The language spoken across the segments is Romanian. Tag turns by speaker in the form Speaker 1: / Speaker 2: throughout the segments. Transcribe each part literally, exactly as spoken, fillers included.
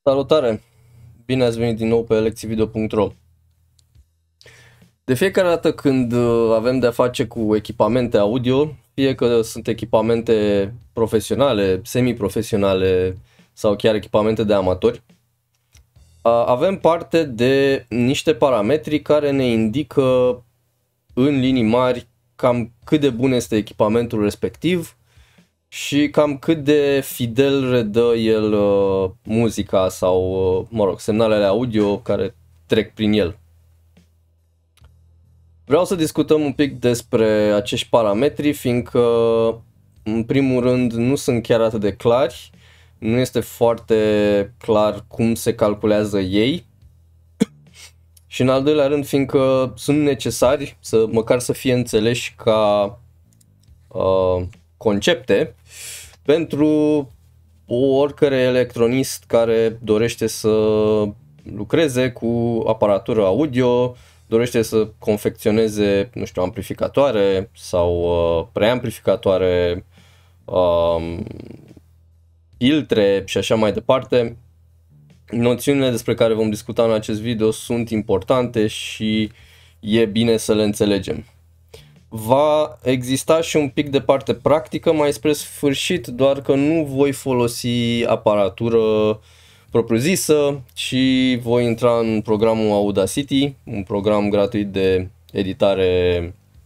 Speaker 1: Salutare! Bine ați venit din nou pe lecții video punct ro. De fiecare dată când avem de-a face cu echipamente audio, fie că sunt echipamente profesionale, semi-profesionale sau chiar echipamente de amatori, avem parte de niște parametri care ne indică în linii mari cam cât de bun este echipamentul respectiv și cam cât de fidel redă el uh, muzica sau, uh, mă rog, semnalele audio care trec prin el. Vreau să discutăm un pic despre acești parametri, fiindcă, în primul rând, nu sunt chiar atât de clari, nu este foarte clar cum se calculează ei și, în al doilea rând, fiindcă sunt necesari, să măcar să fie înțeleși ca uh, concepte pentru oricare electronist care dorește să lucreze cu aparatură audio, dorește să confecționeze, nu știu, amplificatoare sau uh, preamplificatoare, uh, filtre și așa mai departe. Noțiunile despre care vom discuta în acest video sunt importante și e bine să le înțelegem. Va exista și un pic de parte practică mai spre sfârșit, doar că nu voi folosi aparatură propriu-zisă, ci voi intra în programul Audacity, un program gratuit de editare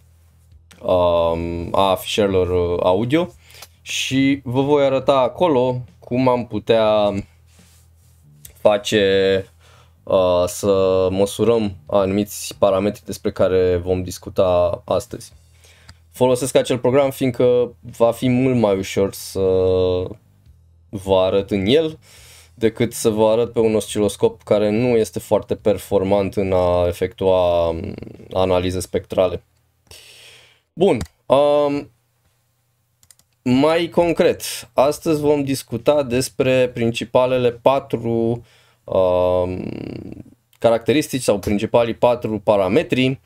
Speaker 1: um, a fișierelor audio, și vă voi arăta acolo cum am putea face uh, să măsurăm anumiți parametri despre care vom discuta astăzi. Folosesc acel program fiindcă va fi mult mai ușor să vă arăt în el decât să vă arăt pe un osciloscop care nu este foarte performant în a efectua analize spectrale. Bun, um, mai concret, astăzi vom discuta despre principalele patru um, caracteristici sau principalii patru parametri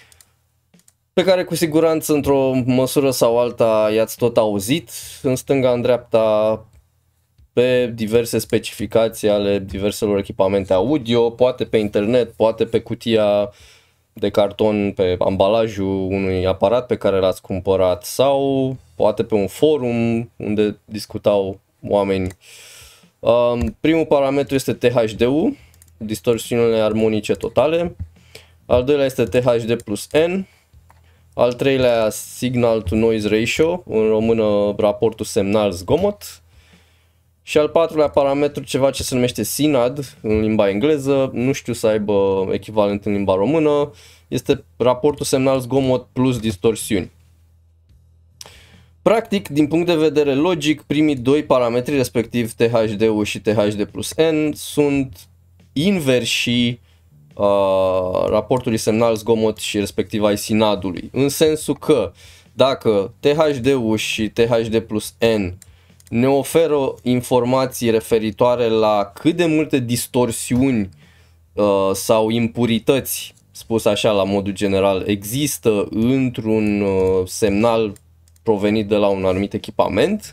Speaker 1: pe care cu siguranță într-o măsură sau alta i-ați tot auzit în stânga, în dreapta, pe diverse specificații ale diverselor echipamente audio, poate pe internet, poate pe cutia de carton, pe ambalajul unui aparat pe care l-ați cumpărat sau poate pe un forum unde discutau oameni. Primul parametru este T H D-ul, distorsiunile armonice totale. Al doilea este T H D plus N. Al treilea, Signal to Noise Ratio, în română raportul semnal-zgomot. Și al patrulea parametru, ceva ce se numește S I N A D în limba engleză, nu știu să aibă echivalent în limba română, este raportul semnal-zgomot plus distorsiuni. Practic, din punct de vedere logic, primii doi parametri, respectiv T H D-ul și T H D plus N, sunt inversi uh, raportului semnal-zgomot și respectiv ai S I N A D-ului. În sensul că dacă T H D-ul și T H D plus N ne oferă informații referitoare la cât de multe distorsiuni uh, sau impurități, spus așa la modul general, există într-un uh, semnal provenit de la un anumit echipament,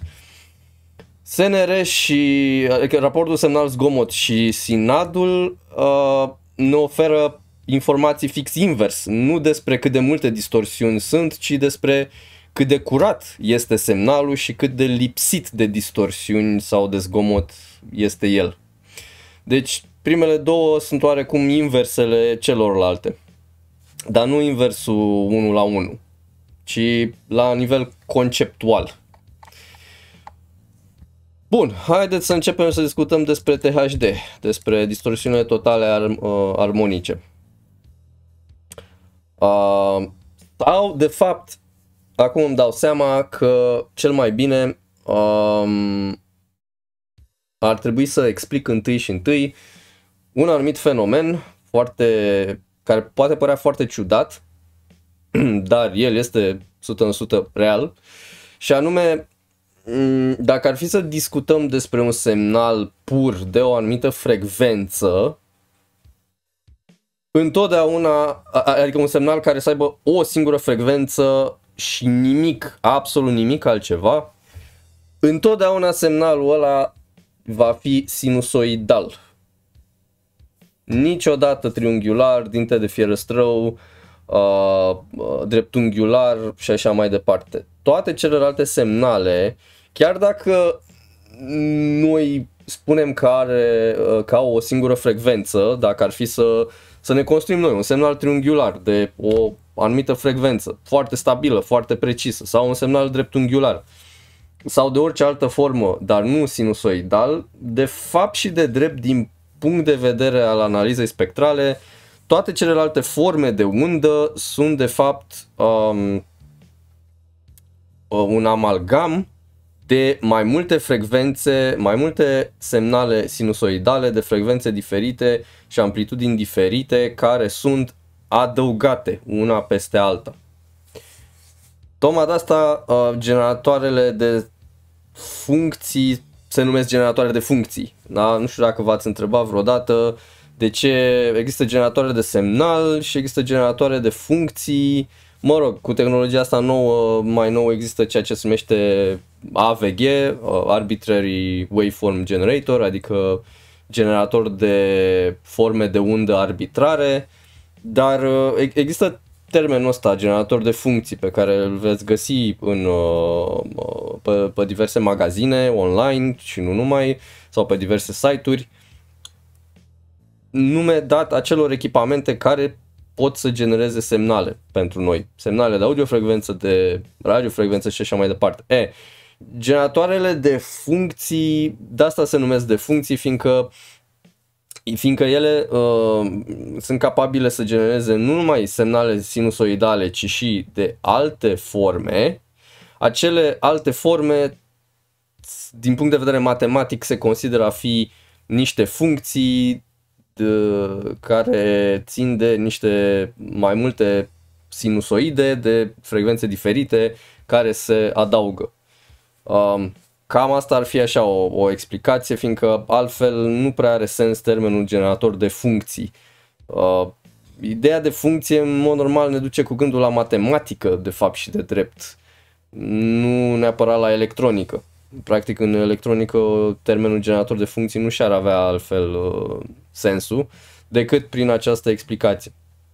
Speaker 1: S N R și adică raportul semnal-zgomot și S I N A D-ul uh, ne oferă informații fix invers, nu despre cât de multe distorsiuni sunt, ci despre cât de curat este semnalul și cât de lipsit de distorsiuni sau de zgomot este el. Deci primele două sunt oarecum inversele celorlalte, dar nu inversul unu la unu, ci la nivel conceptual. Bun, haideți să începem să discutăm despre T H D, despre distorsiunile totale ar, uh, armonice. Uh, sau, de fapt, acum îmi dau seama că cel mai bine um, ar trebui să explic întâi și întâi un anumit fenomen foarte, care poate părea foarte ciudat, dar el este o sută la sută real, și anume, dacă ar fi să discutăm despre un semnal pur de o anumită frecvență, întotdeauna, adică un semnal care să aibă o singură frecvență și nimic, absolut nimic altceva, întotdeauna semnalul ăla va fi sinusoidal. niciodată triunghiular, dinte de fierăstrău, uh, dreptunghiular și așa mai departe. Toate celelalte semnale, chiar dacă noi spunem că, are, că au o singură frecvență, dacă ar fi să, să ne construim noi un semnal triunghiular de o anumită frecvență, foarte stabilă, foarte precisă, sau un semnal dreptunghiular, sau de orice altă formă, dar nu sinusoidal, de fapt și de drept din punct de vedere al analizei spectrale, toate celelalte forme de undă sunt de fapt um, un amalgam de mai multe frecvențe, mai multe semnale sinusoidale de frecvențe diferite și amplitudini diferite care sunt adăugate una peste alta. Tocmai de asta generatoarele de funcții se numesc generatoare de funcții. Da? Nu știu dacă v-ați întrebat vreodată de ce există generatoare de semnal și există generatoare de funcții. Mă rog, cu tehnologia asta nouă, mai nou există ceea ce se numește A V G, Arbitrary Waveform Generator, adică generator de forme de undă arbitrare, dar există termenul ăsta, generator de funcții, pe care îl veți găsi în, pe, pe diverse magazine online și nu numai, sau pe diverse site-uri, nume dat acelor echipamente care pot să genereze semnale pentru noi, semnale de audiofrecvență, de radiofrecvență și așa mai departe. E, generatoarele de funcții, de asta se numesc de funcții, fiindcă fiindcă ele uh, sunt capabile să genereze nu numai semnale sinusoidale, ci și de alte forme. Acele alte forme, din punct de vedere matematic, se consideră a fi niște funcții de, care țin de niște mai multe sinusoide de frecvențe diferite care se adaugă. Um, Cam asta ar fi așa o, o explicație, fiindcă altfel nu prea are sens termenul generator de funcții. Uh, ideea de funcție în mod normal ne duce cu gândul la matematică, de fapt și de drept, nu neapărat la electronică. Practic în electronică termenul generator de funcții nu și-ar avea altfel uh, sensul decât prin această explicație.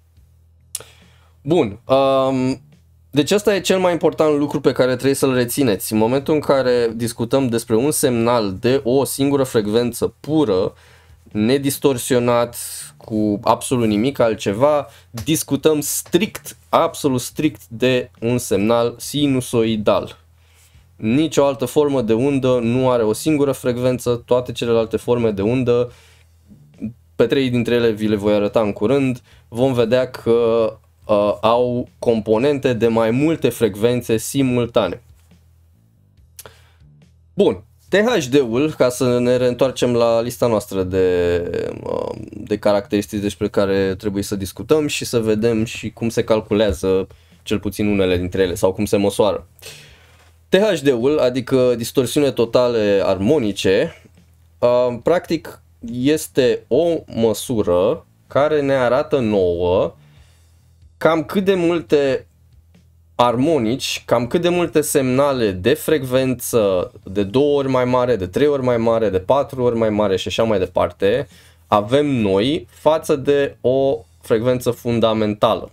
Speaker 1: Bun. Um, Deci asta e cel mai important lucru pe care trebuie să-l rețineți. În momentul în care discutăm despre un semnal de o singură frecvență pură, nedistorsionat, cu absolut nimic altceva, discutăm strict, absolut strict de un semnal sinusoidal. Nici o altă formă de undă nu are o singură frecvență, toate celelalte forme de undă, pe trei dintre ele vi le voi arăta în curând, vom vedea că Uh, au componente de mai multe frecvențe simultane. Bun, T H D-ul, ca să ne reîntoarcem la lista noastră de, uh, de caracteristici despre care trebuie să discutăm și să vedem și cum se calculează cel puțin unele dintre ele sau cum se măsoară. T H D-ul, adică distorsiune totale armonice, uh, practic este o măsură care ne arată nouă cam cât de multe armonici, cam cât de multe semnale de frecvență de două ori mai mare, de trei ori mai mare, de patru ori mai mare și așa mai departe avem noi față de o frecvență fundamentală.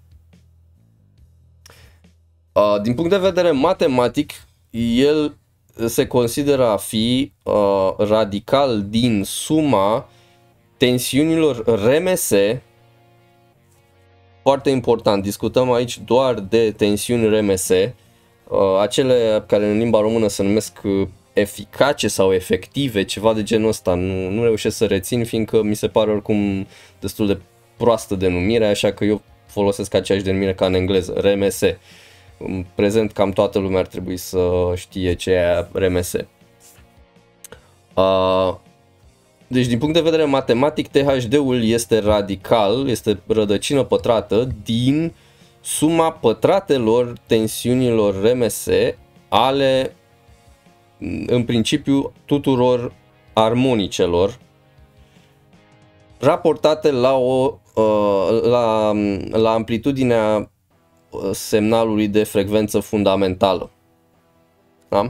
Speaker 1: Din punct de vedere matematic, el se consideră a fi radical din suma tensiunilor R M S. Foarte important, discutăm aici doar de tensiuni R M S, acele care în limba română se numesc eficace sau efective, ceva de genul ăsta, nu, nu reușesc să rețin, fiindcă mi se pare oricum destul de proastă denumire, așa că eu folosesc aceeași denumire ca în engleză, R M S. În prezent cam toată lumea ar trebui să știe ce e R M S. Uh, Deci, din punct de vedere matematic, T H D-ul este radical, este rădăcină pătrată din suma pătratelor tensiunilor R M S ale, în principiu, tuturor armonicelor, raportate la, o, la, la amplitudinea semnalului de frecvență fundamentală. Da?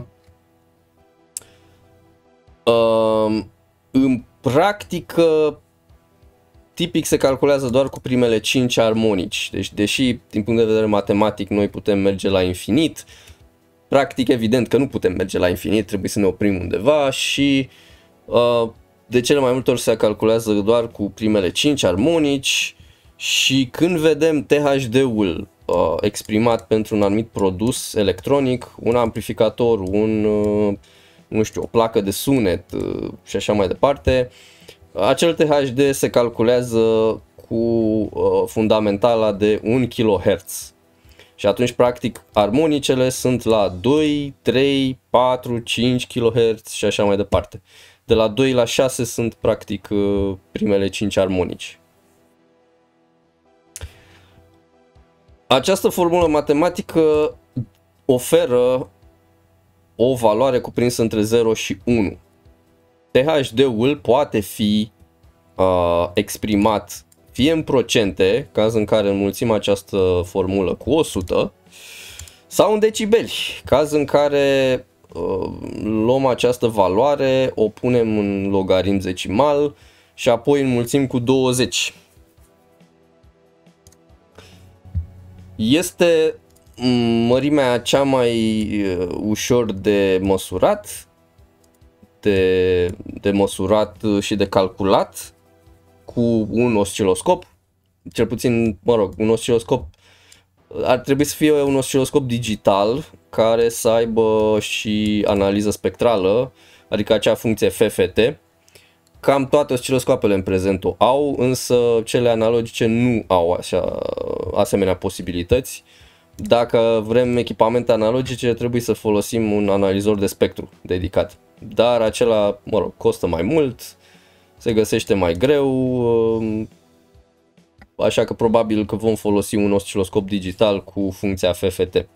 Speaker 1: În practică, tipic se calculează doar cu primele cinci armonici. Deci, deși din punct de vedere matematic noi putem merge la infinit, practic evident că nu putem merge la infinit, trebuie să ne oprim undeva și uh, de cele mai multe ori se calculează doar cu primele cinci armonici și când vedem T H D-ul uh, exprimat pentru un anumit produs electronic, un amplificator, un, uh, nu știu, o placă de sunet uh, și așa mai departe, acel T H D se calculează cu uh, fundamentala de un kilohertz. Și atunci, practic, armonicele sunt la doi, trei, patru, cinci kilohertz și așa mai departe. De la doi la șase sunt, practic, primele cinci armonici. Această formulă matematică oferă o valoare cuprinsă între zero și unu. T H D-ul poate fi uh, exprimat fie în procente, caz în care înmulțim această formulă cu o sută, sau în decibeli, caz în care uh, luăm această valoare, o punem în logaritm decimal și apoi înmulțim cu douăzeci. Este mărimea cea mai ușor de măsurat, de, de măsurat și de calculat cu un osciloscop, cel puțin, mă rog, un osciloscop, ar trebui să fie un osciloscop digital care să aibă și analiză spectrală, adică acea funcție F F T. Cam toate osciloscoapele în prezent o au, însă cele analogice nu au așa, asemenea posibilități. Dacă vrem echipamente analogice, trebuie să folosim un analizor de spectru dedicat. Dar acela, mă rog, costă mai mult, se găsește mai greu, așa că probabil că vom folosi un osciloscop digital cu funcția F F T.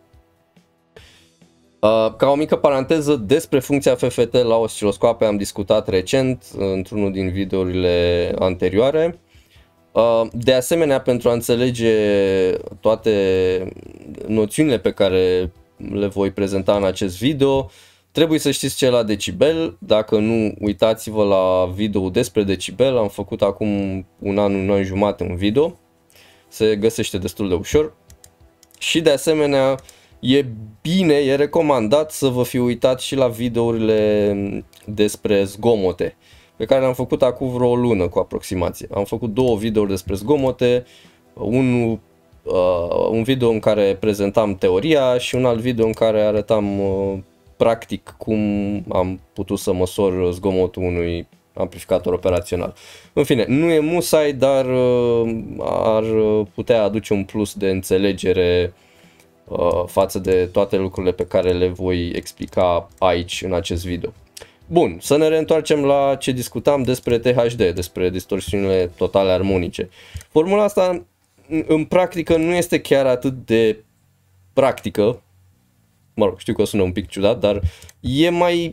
Speaker 1: Ca o mică paranteză, despre funcția F F T la osciloscoape am discutat recent într-unul din videourile anterioare. De asemenea, pentru a înțelege toate noțiunile pe care le voi prezenta în acest video, trebuie să știți ce e la decibel. Dacă nu, uitați-vă la video despre decibel, am făcut acum un an, un an jumate un video, se găsește destul de ușor. Și de asemenea, e bine, e recomandat să vă fi uitat și la videourile despre zgomote, pe care le-am făcut acum vreo o lună cu aproximație. Am făcut două videouri despre zgomote, un, uh, un video în care prezentam teoria și un alt video în care arătam uh, practic cum am putut să măsor zgomotul unui amplificator operațional. În fine, nu e musai, dar uh, ar putea aduce un plus de înțelegere uh, față de toate lucrurile pe care le voi explica aici în acest video. Bun, să ne reîntoarcem la ce discutam despre T H D, despre distorsiunile totale armonice. Formula asta în practică nu este chiar atât de practică. Mă rog, știu că o sună un pic ciudat, dar e mai,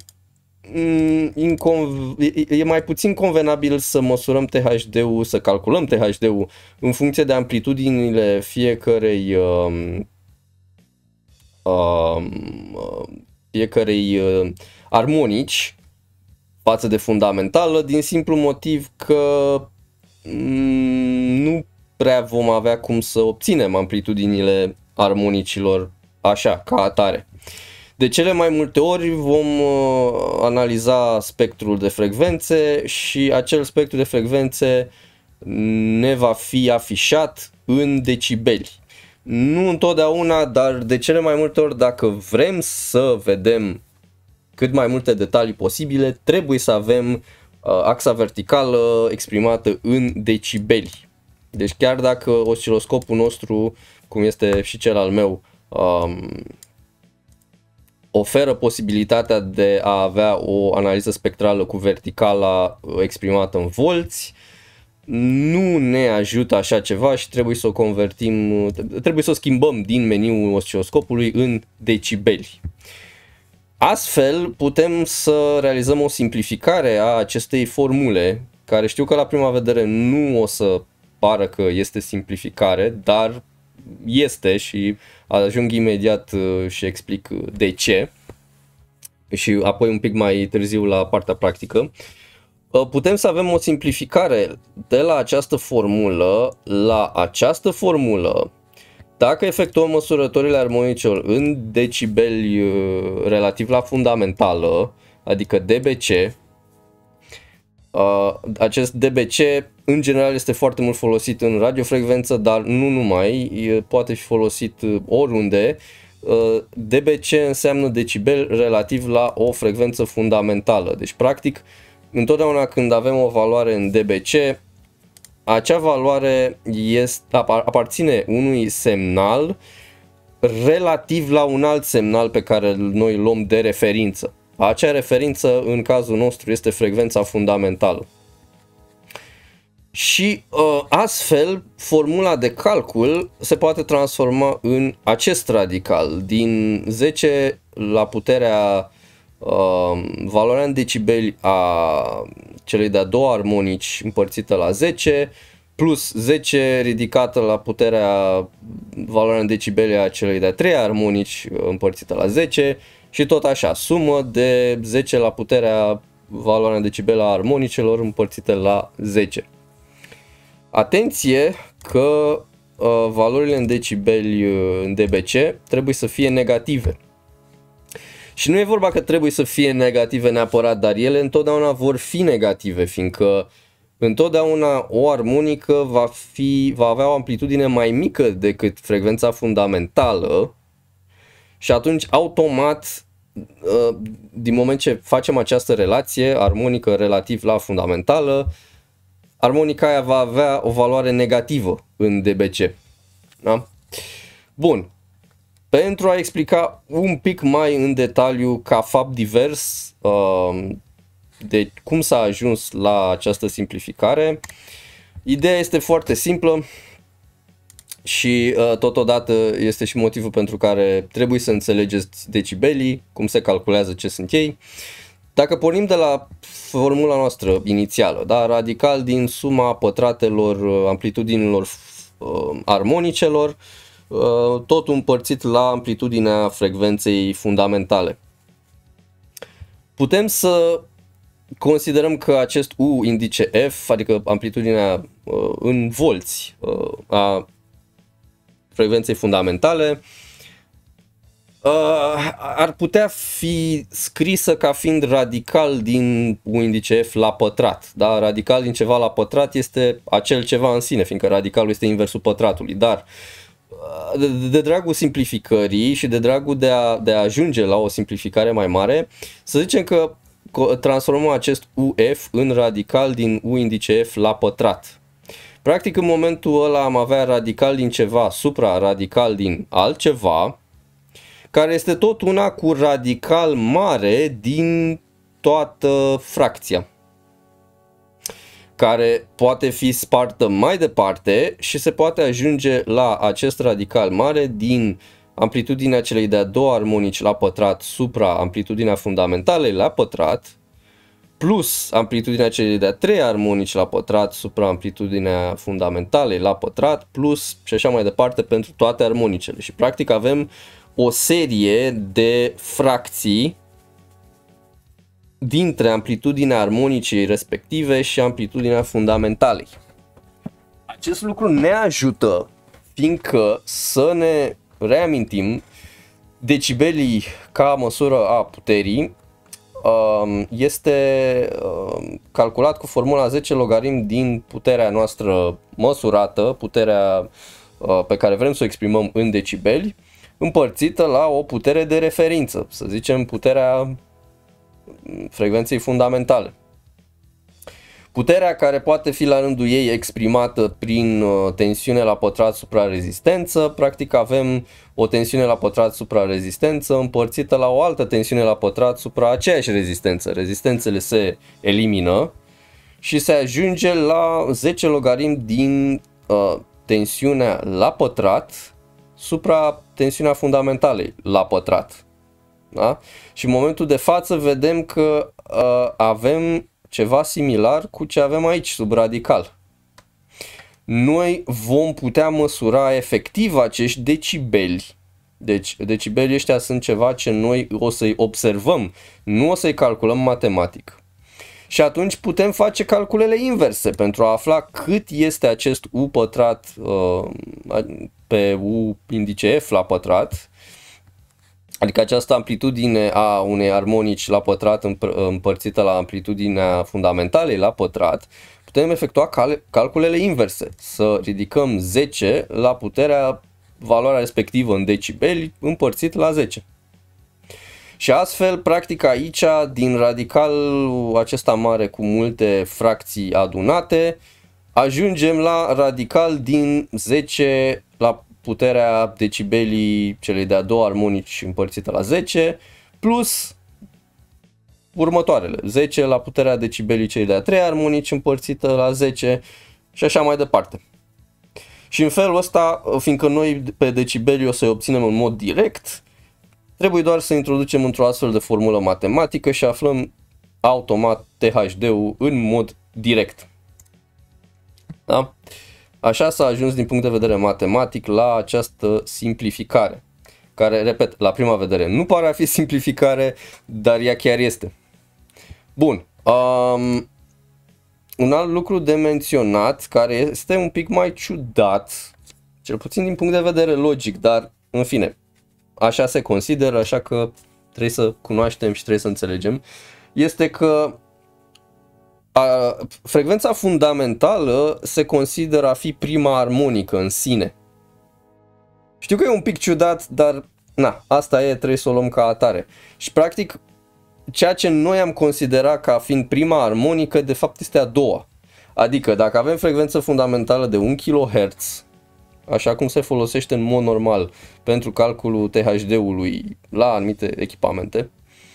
Speaker 1: e mai puțin convenabil să măsurăm T H D-ul, să calculăm T H D-ul în funcție de amplitudinile fiecărei, uh, uh, fiecărei uh, armonici față de fundamentală, din simplu motiv că nu prea vom avea cum să obținem amplitudinile armonicilor așa, ca atare. De cele mai multe ori vom uh, analiza spectrul de frecvențe și acel spectru de frecvențe ne va fi afișat în decibeli. Nu întotdeauna, dar de cele mai multe ori, dacă vrem să vedem cât mai multe detalii posibile, trebuie să avem uh, axa verticală exprimată în decibeli. Deci chiar dacă osciloscopul nostru, cum este și cel al meu, um, oferă posibilitatea de a avea o analiză spectrală cu verticala exprimată în volți, nu ne ajută așa ceva și trebuie să o convertim, trebuie să o schimbăm din meniul osciloscopului în decibeli. Astfel putem să realizăm o simplificare a acestei formule, care știu că la prima vedere nu o să pară că este simplificare, dar este și ajung imediat și explic de ce și apoi un pic mai târziu la partea practică. putem să avem o simplificare de la această formulă la această formulă. Dacă efectuăm măsurătorile armonicelor în decibeli relativ la fundamentală, adică D B C, acest D B C în general este foarte mult folosit în radiofrecvență, dar nu numai, poate fi folosit oriunde. D B C înseamnă decibel relativ la o frecvență fundamentală. Deci, practic, întotdeauna când avem o valoare în D B C, acea valoare este, aparține unui semnal relativ la un alt semnal pe care noi îl luăm de referință. Acea referință, în cazul nostru, este frecvența fundamentală. Și uh, astfel, formula de calcul se poate transforma în acest radical. Din zece la puterea uh, valoarea în decibeli a celei de-a doua armonici împărțită la zece, plus zece ridicată la puterea valoarea în decibeli a celei de-a treia armonici împărțită la zece, și tot așa, sumă de zece la puterea valoarea în decibeli a armonicelor împărțite la zece. Atenție că uh, valorile în decibeli uh, în D B C trebuie să fie negative. Și nu e vorba că trebuie să fie negative neapărat, dar ele întotdeauna vor fi negative, fiindcă întotdeauna o armonică va, fi, va avea o amplitudine mai mică decât frecvența fundamentală și atunci automat, uh, din moment ce facem această relație armonică relativ la fundamentală, armonica aia va avea o valoare negativă în D B C. Da? Bun. Pentru a explica un pic mai în detaliu ca fapt divers uh, de cum s-a ajuns la această simplificare, ideea este foarte simplă și uh, totodată este și motivul pentru care trebuie să înțelegeți decibelii, cum se calculează, ce sunt ei. Dacă pornim de la formula noastră inițială, da, radical din suma pătratelor amplitudinilor uh, armonicelor, uh, tot împărțit la amplitudinea frecvenței fundamentale. Putem să considerăm că acest U indice F, adică amplitudinea uh, în volți uh, a frecvenței fundamentale, Uh, ar putea fi scrisă ca fiind radical din U indice F la pătrat. Da? Radical din ceva la pătrat este acel ceva în sine, fiindcă radicalul este inversul pătratului. Dar uh, de, de dragul simplificării și de dragul de a, de a ajunge la o simplificare mai mare, să zicem că transformăm acest U F în radical din U indice F la pătrat. Practic, în momentul ăla am avea radical din ceva supra radical din altceva, care este tot una cu radical mare din toată fracția, care poate fi spartă mai departe și se poate ajunge la acest radical mare din amplitudinea celei de-a doua armonici la pătrat supra amplitudinea fundamentalei la pătrat, plus amplitudinea celei de-a treia armonici la pătrat supra amplitudinea fundamentalei la pătrat, plus și așa mai departe pentru toate armonicele. Și practic avem o serie de fracții dintre amplitudinea armonicii respective și amplitudinea fundamentalei. Acest lucru ne ajută, fiindcă, să ne reamintim, decibelii ca măsură a puterii este calculat cu formula zece logarim din puterea noastră măsurată, puterea pe care vrem să o exprimăm în decibeli, împărțită la o putere de referință, să zicem puterea frecvenței fundamentale. Puterea care poate fi la rândul ei exprimată prin tensiune la pătrat supra rezistență, practic avem o tensiune la pătrat supra rezistență împărțită la o altă tensiune la pătrat supra aceeași rezistență. Rezistențele se elimină și se ajunge la zece logarim din uh, tensiunea la pătrat supra tensiunea fundamentalei la pătrat. Da? Și în momentul de față vedem că uh, avem ceva similar cu ce avem aici sub radical. Noi vom putea măsura efectiv acești decibeli. Deci decibelii ăștia sunt ceva ce noi o să-i observăm, nu o să-i calculăm matematic. Și atunci putem face calculele inverse pentru a afla cât este acest U pătrat uh, pe U indice F la pătrat, adică această amplitudine a unei armonici la pătrat împărțită la amplitudinea fundamentalei la pătrat. Putem efectua cal calculele inverse, să ridicăm zece la puterea, valoarea respectivă în decibeli împărțit la zece. Și astfel, practic aici, din radicalul acesta mare cu multe fracții adunate, ajungem la radical din zece la puterea decibelii celei de-a doua armonici împărțită la zece, plus următoarele, zece la puterea decibelii celei de-a treia armonici împărțită la zece și așa mai departe. Și în felul ăsta, fiindcă noi pe decibeli o să-i obținem în mod direct, trebuie doar să introducem într-o astfel de formulă matematică și aflăm automat T H D-ul în mod direct. Da? Așa s-a ajuns din punct de vedere matematic la această simplificare, care, repet, la prima vedere nu pare a fi simplificare, dar ea chiar este. Bun. Um, un alt lucru de menționat, care este un pic mai ciudat, cel puțin din punct de vedere logic, dar în fine, așa se consideră, așa că trebuie să cunoaștem și trebuie să înțelegem, este că a, frecvența fundamentală se consideră a fi prima armonică în sine. Știu că e un pic ciudat, dar na, asta e, trebuie să o luăm ca atare. Și practic, ceea ce noi am considerat ca fiind prima armonică, de fapt este a doua. Adică dacă avem frecvență fundamentală de un kilohertz, așa cum se folosește în mod normal pentru calculul T H D-ului la anumite echipamente,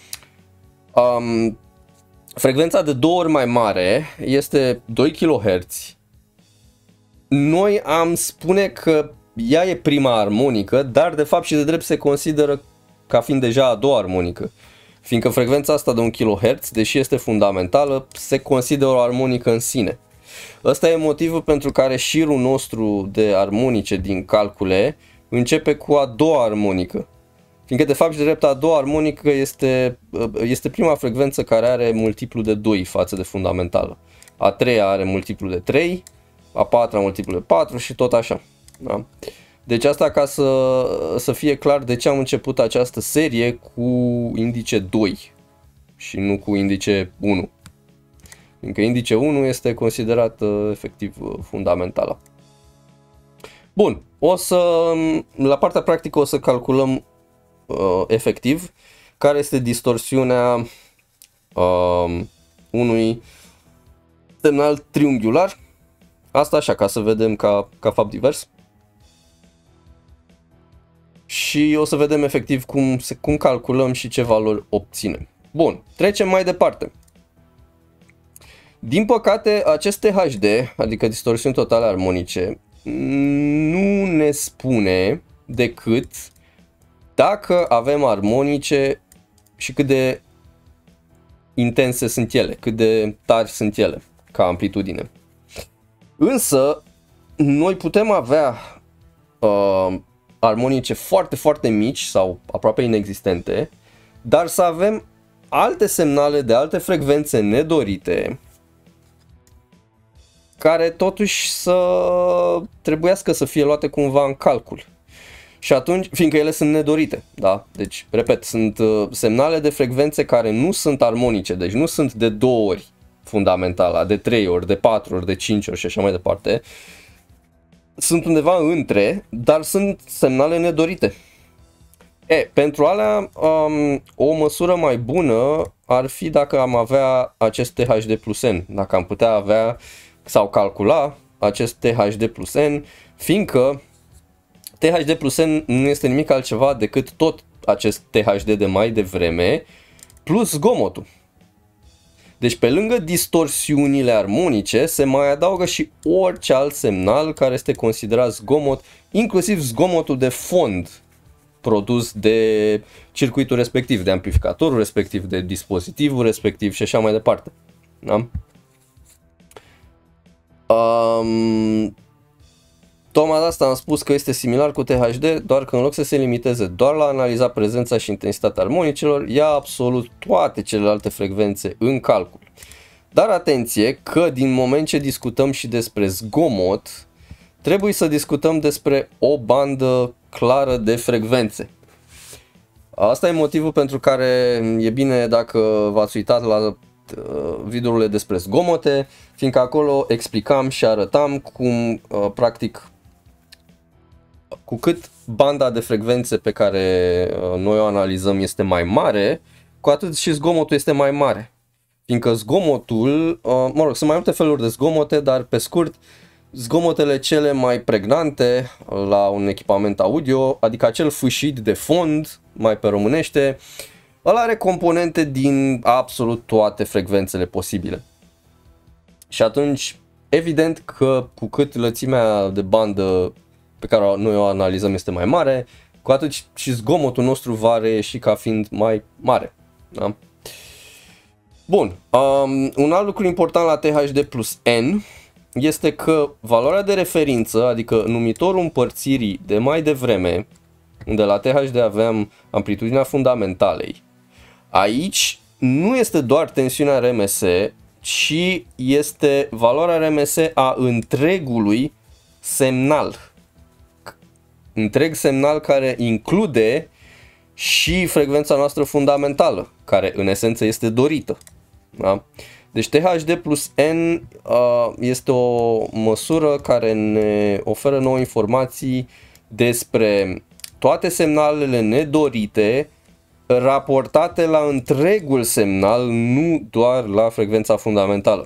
Speaker 1: um, frecvența de două ori mai mare este doi kilohertz. Noi am spune că ea e prima armonică, dar de fapt și de drept se consideră ca fiind deja a doua armonică. Fiindcă frecvența asta de un kilohertz, deși este fundamentală, se consideră o armonică în sine. Ăsta e motivul pentru care șirul nostru de armonice din calcule începe cu a doua armonică. Fiindcă de fapt și de drept a doua armonică este, este prima frecvență care are multiplu de doi față de fundamentală. A treia are multiplu de trei, a patra multiplu de patru și tot așa. Da? Deci asta ca să, să fie clar de ce am început această serie cu indice doi și nu cu indice unu. Fiindcă indice unu este considerat uh, efectiv uh, fundamentală. Bun, o să, la partea practică o să calculăm uh, efectiv care este distorsiunea uh, unui semnal triunghiular. Asta așa, ca să vedem ca, ca fapt divers. Și o să vedem efectiv cum, cum calculăm și ce valori obținem. Bun, trecem mai departe. Din păcate, acest T H D, adică distorsiuni totale armonice, nu ne spune decât dacă avem armonice și cât de intense sunt ele, cât de tari sunt ele ca amplitudine. Însă, noi putem avea uh, armonice foarte, foarte mici sau aproape inexistente, dar să avem alte semnale de alte frecvențe nedorite, care totuși să trebuiască să fie luate cumva în calcul. Și atunci, fiindcă ele sunt nedorite, da? Deci, repet, sunt uh, semnale de frecvențe care nu sunt armonice, deci nu sunt de două ori fundamentala, de trei ori, de patru ori, de cinci ori și așa mai departe. Sunt undeva între, dar sunt semnale nedorite. E, pentru alea, um, o măsură mai bună ar fi dacă am avea acest T H D plus N, dacă am putea avea sau calcula acest T H D plus N, fiindcă T H D plus N nu este nimic altceva decât tot acest T H D de mai devreme plus zgomotul. Deci pe lângă distorsiunile armonice se mai adaugă și orice alt semnal care este considerat zgomot, inclusiv zgomotul de fond produs de circuitul respectiv, de amplificatorul respectiv, de dispozitivul respectiv și așa mai departe. Da? Um, tocmai de asta am spus că este similar cu T H D, doar că în loc să se limiteze doar la a analiza prezența și intensitatea armonicelor, ia absolut toate celelalte frecvențe în calcul. Dar atenție că din moment ce discutăm și despre zgomot, trebuie să discutăm despre o bandă clară de frecvențe. Asta e motivul pentru care e bine dacă v-ați uitat la videourile despre zgomote, fiindcă acolo explicam și arătam cum, practic, cu cât banda de frecvențe pe care noi o analizăm este mai mare, cu atât și zgomotul este mai mare. Fiindcă zgomotul, mă rog, sunt mai multe feluri de zgomote, dar pe scurt, zgomotele cele mai pregnante la un echipament audio, adică acel fâșit de fond, mai pe românește, ăla are componente din absolut toate frecvențele posibile. Și atunci, evident că cu cât lățimea de bandă pe care noi o analizăm este mai mare, cu atât și zgomotul nostru va reieși ca fiind mai mare. Da? Bun, um, un alt lucru important la T H D plus N este că valoarea de referință, adică numitorul împărțirii de mai devreme, unde la T H D aveam amplitudinea fundamentalei, aici nu este doar tensiunea R M S, ci este valoarea R M S a întregului semnal. Întreg semnal care include și frecvența noastră fundamentală, care în esență este dorită. Da? Deci T H D plus N uh, este o măsură care ne oferă nouă informații despre toate semnalele nedorite raportate la întregul semnal, nu doar la frecvența fundamentală.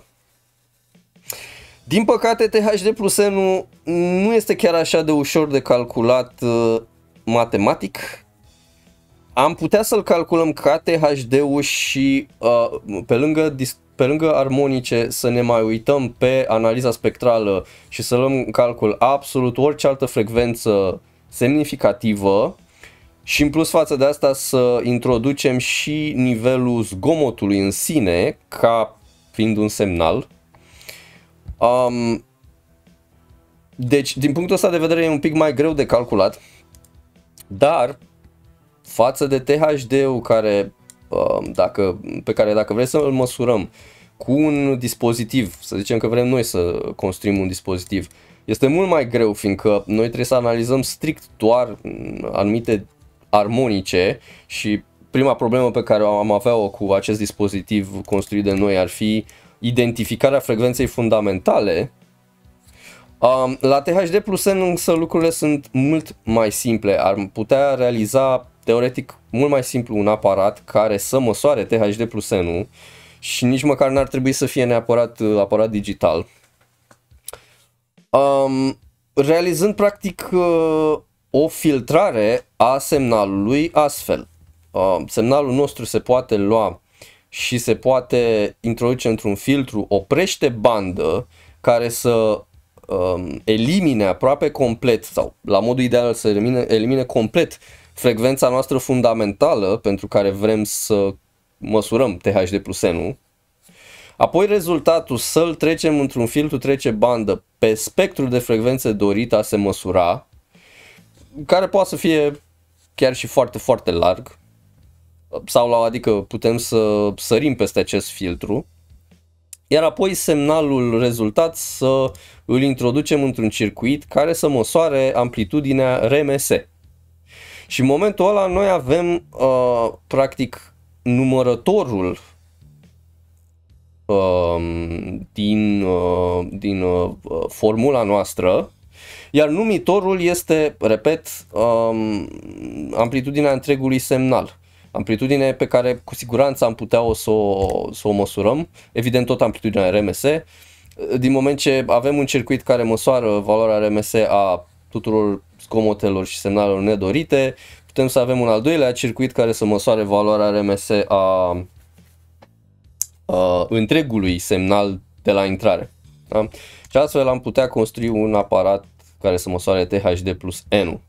Speaker 1: Din păcate, T H D plus N nu, nu este chiar așa de ușor de calculat uh, matematic. Am putea să-l calculăm ca T H D-ul și uh, pe lângă, pe lângă armonice să ne mai uităm pe analiza spectrală și să luăm în calcul absolut orice altă frecvență semnificativă și în plus față de asta să introducem și nivelul zgomotului în sine ca fiind un semnal. Um, deci, din punctul ăsta de vedere e un pic mai greu de calculat, dar față de T H D-ul care, um, dacă, pe care dacă vrem să îl măsurăm cu un dispozitiv, să zicem că vrem noi să construim un dispozitiv, este mult mai greu, fiindcă noi trebuie să analizăm strict doar anumite armonice și prima problemă pe care am avea-o cu acest dispozitiv construit de noi ar fi identificarea frecvenței fundamentale. Um, la T H D plus N însă lucrurile sunt mult mai simple. Ar putea realiza teoretic mult mai simplu un aparat care să măsoare T H D plus N-ul și nici măcar n-ar trebui să fie neapărat aparat digital. Um, realizând practic o filtrare a semnalului astfel. Uh, semnalul nostru se poate lua și se poate introduce într-un filtru o prește bandă care să um, elimine aproape complet sau la modul ideal să elimine, elimine complet frecvența noastră fundamentală pentru care vrem să măsurăm T H D plus N-ul. Apoi rezultatul să-l trecem într-un filtru trece bandă pe spectrul de frecvențe dorit a se măsura, care poate să fie chiar și foarte, foarte larg. Sau la, adică putem să sărim peste acest filtru, iar apoi semnalul rezultat să îl introducem într-un circuit care să măsoare amplitudinea R M S. Și în momentul ăla noi avem uh, practic numărătorul uh, din, uh, din uh, formula noastră, iar numitorul este, repet, uh, amplitudinea întregului semnal. Amplitudine pe care cu siguranță am putea o să, o să o măsurăm, evident tot amplitudinea R M S. Din moment ce avem un circuit care măsoară valoarea R M S a tuturor zgomotelor și semnalelor nedorite, putem să avem un al doilea circuit care să măsoare valoarea R M S a, a întregului semnal de la intrare. Da? Și astfel am putea construi un aparat care să măsoare T H D plus N-ul.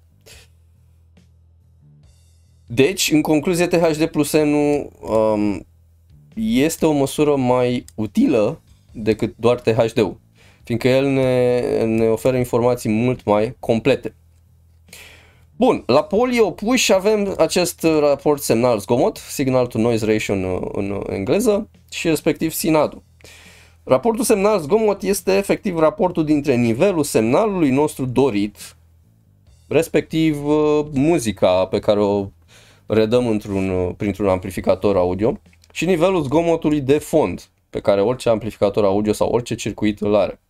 Speaker 1: Deci, în concluzie, T H D plus N-ul um, este o măsură mai utilă decât doar T H D-ul, fiindcă el ne, ne oferă informații mult mai complete. Bun, la polii opuși avem acest raport semnal-zgomot, signal to noise ratio în, în engleză, și respectiv SINAD-ul. Raportul semnal-zgomot este efectiv raportul dintre nivelul semnalului nostru dorit, respectiv muzica pe care o redăm într-un, printr-un amplificator audio, și nivelul zgomotului de fond pe care orice amplificator audio sau orice circuit îl are.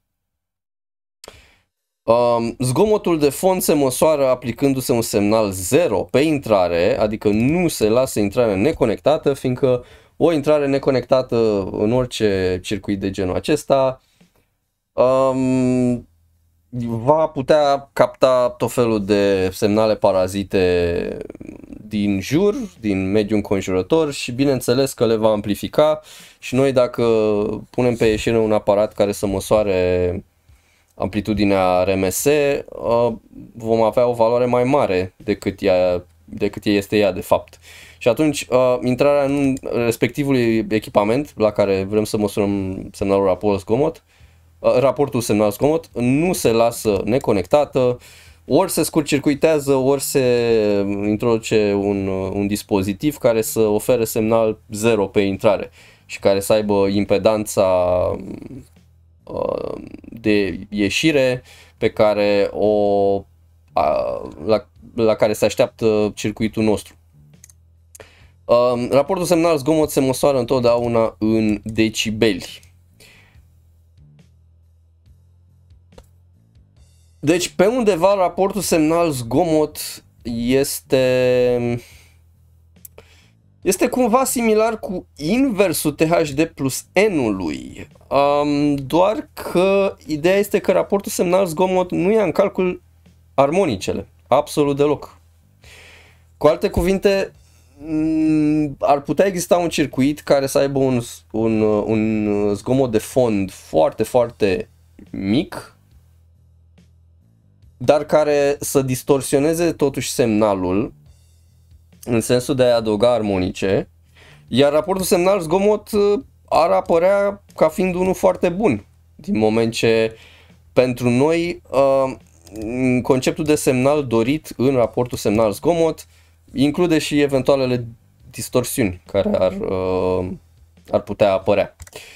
Speaker 1: Um, zgomotul de fond se măsoară aplicându-se un semnal zero pe intrare, adică nu se lasă intrarea neconectată, fiindcă o intrare neconectată în orice circuit de genul acesta um, va putea capta tot felul de semnale parazite din jur, din mediul înconjurător și bineînțeles că le va amplifica și noi dacă punem pe ieșire un aparat care să măsoare amplitudinea R M S, vom avea o valoare mai mare decât, ea, decât este ea de fapt. Și atunci intrarea în respectivului echipament la care vrem să măsurăm semnalul raport zgomot, raportul semnal-zgomot nu se lasă neconectată, ori se scurt-circuitează, ori se introduce un, un dispozitiv care să ofere semnal zero pe intrare și care să aibă impedanța de ieșire pe care o, la, la care se așteaptă circuitul nostru. Raportul semnal-zgomot se măsoară întotdeauna în decibeli. Deci pe undeva raportul semnal-zgomot este este cumva similar cu inversul T H D plus N-ului, um, doar că ideea este că raportul semnal-zgomot nu ia în calcul armonicele, absolut deloc. Cu alte cuvinte, ar putea exista un circuit care să aibă un, un, un zgomot de fond foarte, foarte mic, dar care să distorsioneze totuși semnalul în sensul de a adăuga armonice, iar raportul semnal-zgomot ar apărea ca fiind unul foarte bun, din moment ce pentru noi conceptul de semnal dorit în raportul semnal-zgomot include și eventualele distorsiuni care ar, ar putea apărea.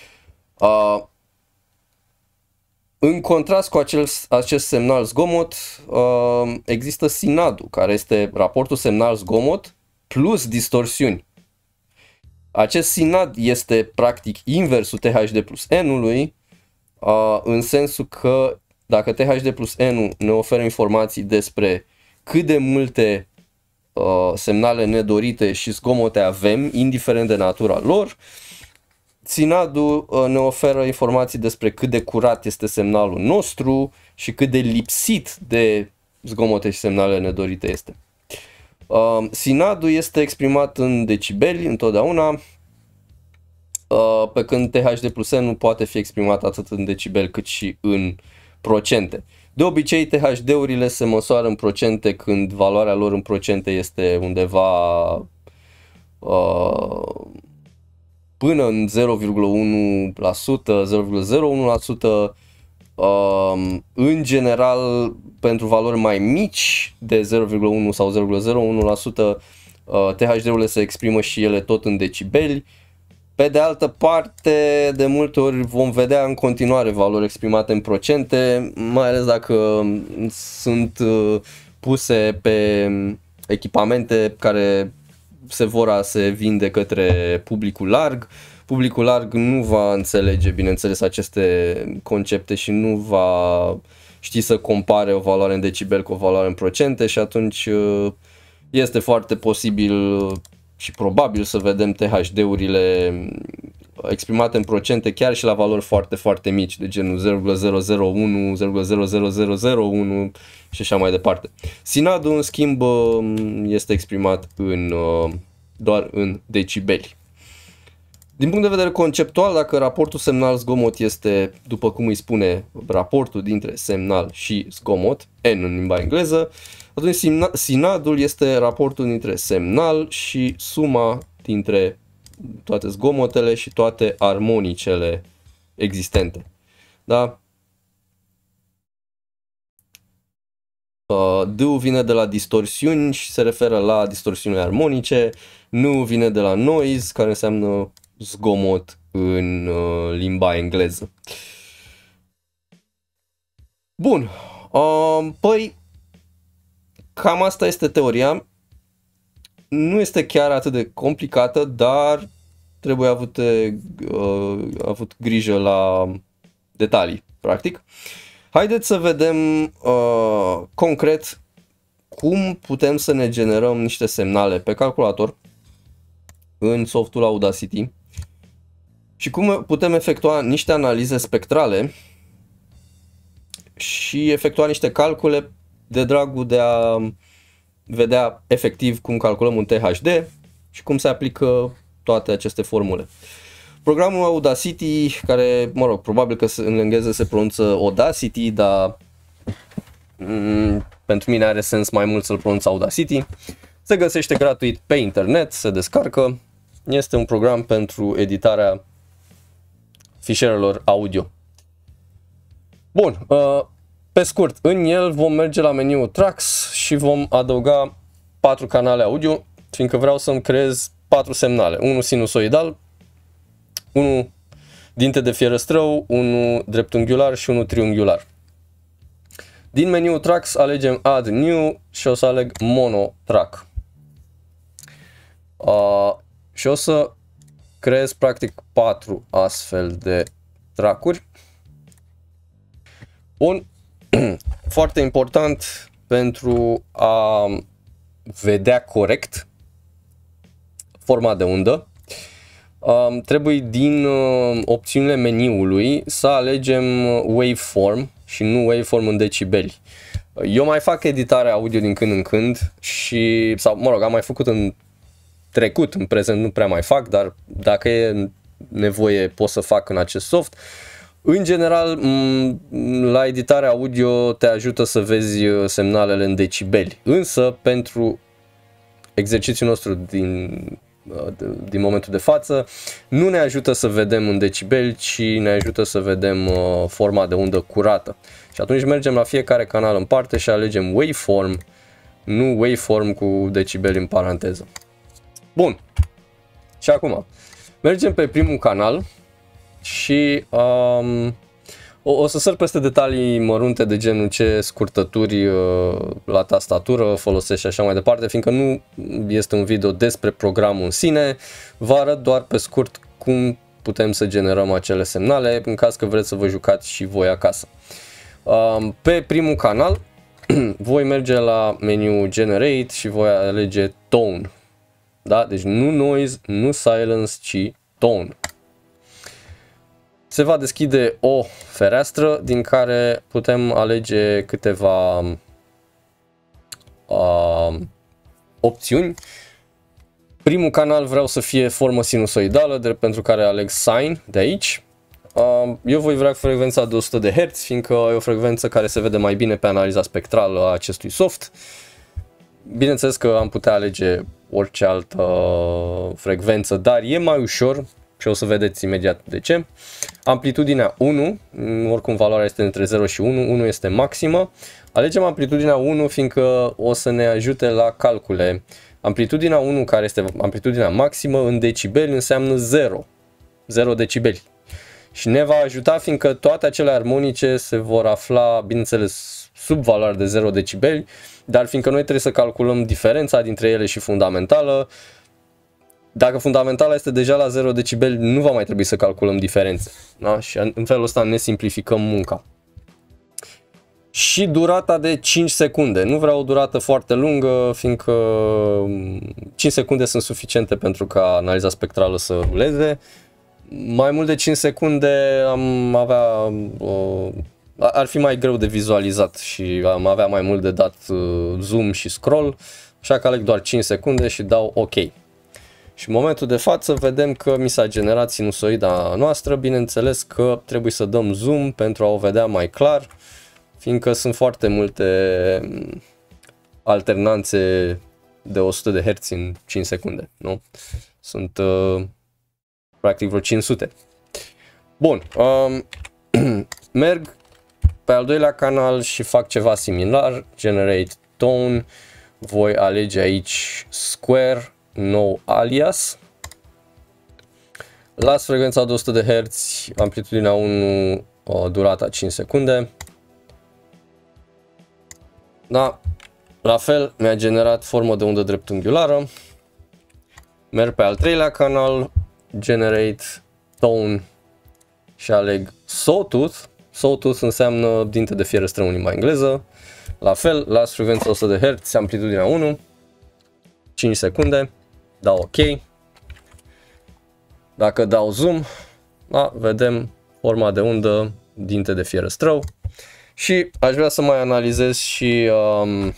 Speaker 1: În contrast cu acel, acest semnal-zgomot, există sinadul, care este raportul semnal-zgomot plus distorsiuni. Acest sinad este practic inversul T H D plus N-ului, în sensul că dacă T H D plus N ne oferă informații despre cât de multe semnale nedorite și zgomote avem, indiferent de natura lor, sinadul ne oferă informații despre cât de curat este semnalul nostru și cât de lipsit de zgomote și semnale nedorite este. Sinadul este exprimat în decibeli întotdeauna, pe când T H D plus N poate fi exprimat atât în decibeli cât și în procente. De obicei T H D-urile se măsoară în procente când valoarea lor în procente este undeva uh, până în zero virgulă unu la sută, zero virgulă zero unu la sută. Uh, în general, pentru valori mai mici de zero virgulă unu sau zero virgulă zero unu la sută, uh, T H D-urile se exprimă și ele tot în decibeli. Pe de altă parte, de multe ori vom vedea în continuare valori exprimate în procente, mai ales dacă sunt uh, puse pe echipamente care se vor a se vinde către publicul larg. Publicul larg nu va înțelege, bineînțeles, aceste concepte și nu va ști să compare o valoare în decibel cu o valoare în procente și atunci este foarte posibil și probabil să vedem T H D-urile exprimate în procente chiar și la valori foarte, foarte mici, de genul zero virgulă zero zero unu, zero virgulă zero zero zero zero unu și așa mai departe. Sinadul, în schimb, este exprimat în, doar în decibeli. Din punct de vedere conceptual, dacă raportul semnal-zgomot este, după cum îi spune, raportul dintre semnal și zgomot, N în limba engleză, atunci sinadul este raportul dintre semnal și suma dintre toate zgomotele și toate armonicele existente. Da? D-ul vine de la distorsiuni și se referă la distorsiunile armonice, N-ul vine de la noise, care înseamnă zgomot în uh, limba engleză. Bun, uh, păi cam asta este teoria. Nu este chiar atât de complicată, dar trebuie avut, uh, avut grijă la detalii, practic. Haideți să vedem uh, concret cum putem să ne generăm niște semnale pe calculator în softul Audacity și cum putem efectua niște analize spectrale și efectua niște calcule de dragul de a vedea efectiv cum calculăm un T H D și cum se aplică toate aceste formule. Programul Audacity, care, mă rog, probabil că în engleză se pronunță Audacity, dar m- pentru mine are sens mai mult să-l pronunț Audacity. Se găsește gratuit pe internet, se descarcă. Este un program pentru editarea fișierelor audio. Bun, pe scurt, în el vom merge la meniul Tracks și vom adăuga patru canale audio, fiindcă vreau să-mi creez patru semnale. Unul sinusoidal, unul dinte de fierăstrău, unul dreptunghiular și unul triunghiular. Din meniul Tracks alegem Add New și o să aleg Mono Track. Uh, și o să creez practic patru astfel de trackuri. Bun. Foarte important pentru a vedea corect forma de undă. Um, trebuie din uh, opțiunile meniului să alegem waveform și nu waveform în decibeli. Eu mai fac editare audio din când în când și, sau mă rog, am mai făcut în trecut, în prezent nu prea mai fac, dar dacă e nevoie pot să fac în acest soft. În general, la editarea audio te ajută să vezi semnalele în decibeli, însă pentru exercițiul nostru din, din momentul de față nu ne ajută să vedem în decibeli, ci ne ajută să vedem forma de undă curată. Și atunci mergem la fiecare canal în parte și alegem waveform, nu waveform cu decibeli în paranteză. Bun, și acum mergem pe primul canal și um, o, o să săr peste detalii mărunte de genul ce scurtături uh, la tastatură folosești și așa mai departe, fiindcă nu este un video despre programul în sine, vă arăt doar pe scurt cum putem să generăm acele semnale în caz că vreți să vă jucați și voi acasă. Um, pe primul canal voi merge la meniul Generate și voi alege Tone. Da? Deci nu Noise, nu Silence, ci Tone. Se va deschide o fereastră din care putem alege câteva uh, opțiuni. Primul canal vreau să fie formă sinusoidală, de, pentru care aleg Sine de aici. Uh, eu voi vrea frecvența de o sută de herți, fiindcă e o frecvență care se vede mai bine pe analiza spectrală a acestui soft. Bineînțeles că am putea alege orice altă frecvență, dar e mai ușor și o să vedeți imediat de ce. Amplitudinea unu, oricum valoarea este între zero și unu, unu este maximă. Alegem amplitudinea unu fiindcă o să ne ajute la calcule. Amplitudinea unu, care este amplitudinea maximă, în decibeli înseamnă zero, zero decibeli. Și ne va ajuta fiindcă toate acele armonice se vor afla, bineînțeles, sub valoare de zero decibeli, dar fiindcă noi trebuie să calculăm diferența dintre ele și fundamentală, dacă fundamentala este deja la zero decibeli, nu va mai trebui să calculăm diferențe. Da? Și în felul ăsta ne simplificăm munca. Și durata de cinci secunde. Nu vreau o durată foarte lungă, fiindcă cinci secunde sunt suficiente pentru ca analiza spectrală să ruleze. Mai mult de cinci secunde am avea, uh, ar fi mai greu de vizualizat și am avea mai mult de dat uh, zoom și scroll, așa că aleg doar cinci secunde și dau OK. Și în momentul de față vedem că mi s-a generat sinusoida noastră, bineînțeles că trebuie să dăm zoom pentru a o vedea mai clar, fiindcă sunt foarte multe alternanțe de o sută de herți în cinci secunde, nu? Sunt uh, practic vreo cinci sute. Bun, um, merg pe al doilea canal și fac ceva similar, Generate Tone, voi alege aici Square, No Alias. Las frecvența de o sută de herți, amplitudinea unu, durata cinci secunde. Da, la fel mi-a generat formă de undă dreptunghiulară. Merg pe al treilea canal, Generate Tone și aleg Sawtooth. Sawtooth înseamnă dinte de fierăstrău în limba engleză. La fel, las frecvența o sută de herți, amplitudinea unu, cinci secunde, dau OK. Dacă dau zoom, da, vedem forma de undă, dinte de fierăstrău. Și aș vrea să mai analizez și um,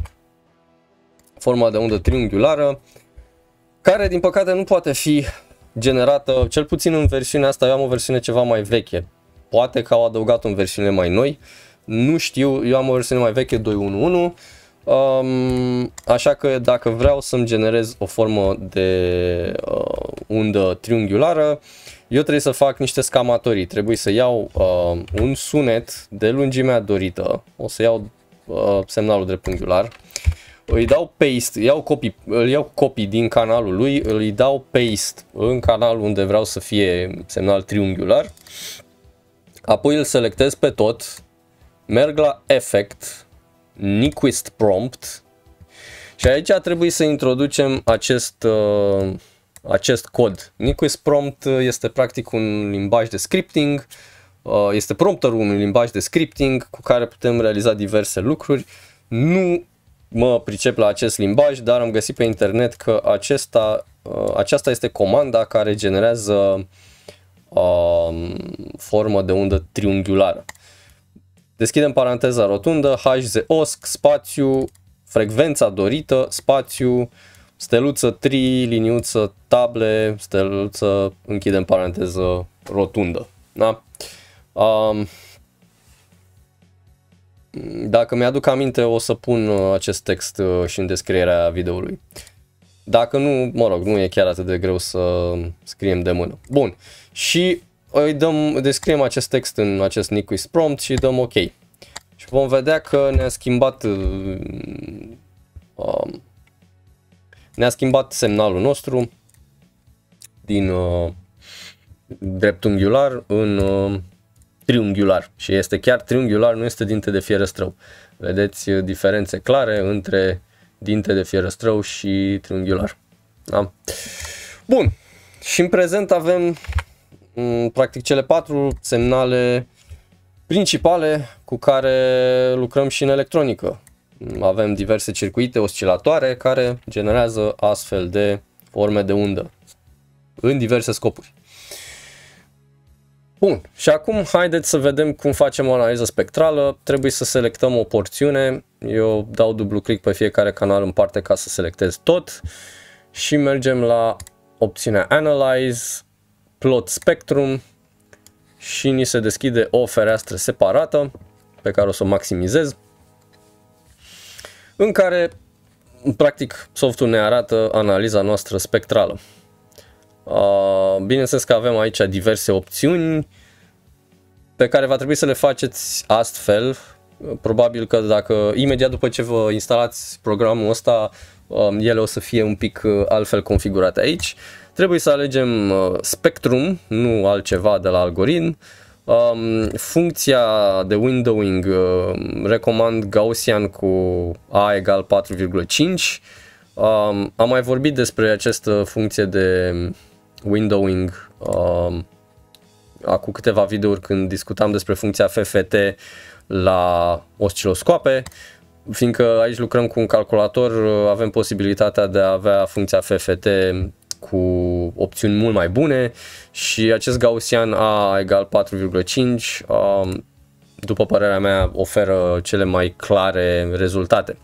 Speaker 1: forma de undă triunghiulară, care din păcate nu poate fi generată, cel puțin în versiunea asta. Eu am o versiune ceva mai veche, poate că au adăugat în versiunile mai noi, nu știu, eu am o versiune mai veche doi punct unu punct unu. Um, așa că dacă vreau să-mi generez o formă de uh, undă triunghiulară, eu trebuie să fac niște scamatorii. Trebuie să iau uh, un sunet de lungimea dorită, o să iau uh, semnalul dreptunghiular, îi dau paste, iau copy, îl iau copy din canalul lui, îi dau paste în canalul unde vreau să fie semnal triunghiular, apoi îl selectez pe tot, merg la Effect, Nyquist Prompt și aici trebuie să introducem acest, uh, acest cod. Nyquist Prompt este practic un limbaj de scripting, uh, este prompterul unui limbaj de scripting cu care putem realiza diverse lucruri. Nu mă pricep la acest limbaj, dar am găsit pe internet că acesta, uh, aceasta este comanda care generează uh, formă de undă triunghiulară. Deschidem paranteza rotundă, H Z O S C, spațiu, frecvența dorită, spațiu, steluță tri, liniuță, table, steluță, închidem paranteză rotundă. Da? Um, dacă mi-aduc aminte, o să pun acest text și în descrierea videoului. Dacă nu, mă rog, nu e chiar atât de greu să scriem de mână. Bun. Și îi dăm, descriem acest text în acest Nyquist Prompt și dăm OK. Și vom vedea că ne-a schimbat um, ne-a schimbat semnalul nostru din uh, dreptunghiular în uh, triunghiular. Și este chiar triunghiular, nu este dinte de fierăstrău. Vedeți diferențe clare între dinte de fierăstrău și triunghiular. Da? Bun. Și în prezent avem practic cele patru semnale principale cu care lucrăm și în electronică. Avem diverse circuite oscilatoare care generează astfel de forme de undă în diverse scopuri. Bun, și acum haideți să vedem cum facem o analiză spectrală. Trebuie să selectăm o porțiune. Eu dau dublu click pe fiecare canal în parte ca să selectez tot și mergem la opțiunea Analyze, Plot Spectrum și ni se deschide o fereastră separată pe care o să o maximizez, în care practic softul ne arată analiza noastră spectrală. Bineînțeles că avem aici diverse opțiuni pe care va trebui să le faceți astfel. Probabil că dacă imediat după ce vă instalați programul ăsta, ele o să fie un pic altfel configurate aici. Trebuie să alegem Spectrum, nu altceva de la algoritm. Funcția de windowing recomand Gaussian cu A egal patru virgulă cinci. Am mai vorbit despre această funcție de windowing acum câteva videouri când discutam despre funcția F F T la osciloscoape. Fiindcă aici lucrăm cu un calculator, avem posibilitatea de a avea funcția F F T cu opțiuni mult mai bune și acest Gaussian A egal patru virgulă cinci, după părerea mea, oferă cele mai clare rezultate.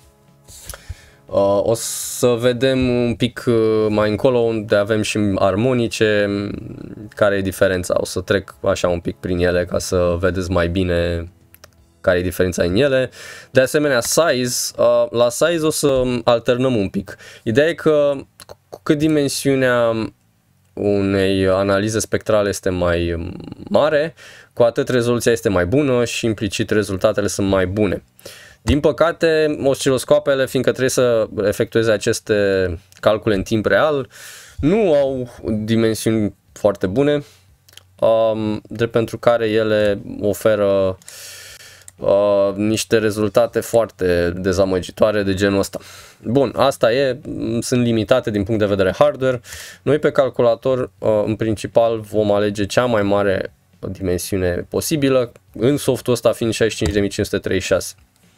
Speaker 1: O să vedem un pic mai încolo unde avem și armonice, care e diferența. O să trec așa un pic prin ele ca să vedeți mai bine care e diferența în ele. De asemenea, size, la size o să alternăm un pic. Ideea e că cu cât dimensiunea unei analize spectrale este mai mare, cu atât rezoluția este mai bună și implicit rezultatele sunt mai bune. Din păcate, osciloscoapele, fiindcă trebuie să efectueze aceste calcule în timp real, nu au dimensiuni foarte bune, um, drept pentru care ele oferă uh, niște rezultate foarte dezamăgitoare de genul ăsta. Bun, asta e, sunt limitate din punct de vedere hardware. Noi pe calculator, uh, în principal, vom alege cea mai mare dimensiune posibilă, în softul ăsta fiind șaizeci și cinci de mii cinci sute treizeci și șase.